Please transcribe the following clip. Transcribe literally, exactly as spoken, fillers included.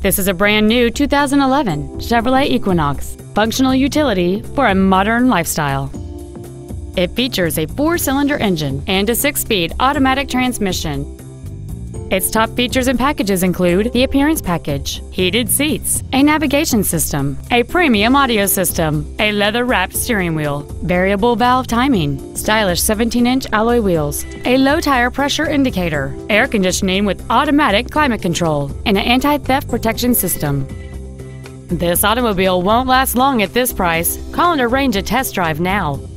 This is a brand new two thousand eleven Chevrolet Equinox, functional utility for a modern lifestyle. It features a four-cylinder engine and a six-speed automatic transmission. Its top features and packages include the appearance package, heated seats, a navigation system, a premium audio system, a leather-wrapped steering wheel, variable valve timing, stylish seventeen inch alloy wheels, a low tire pressure indicator, air conditioning with automatic climate control, and an anti-theft protection system. This automobile won't last long at this price. Call and arrange a test drive now.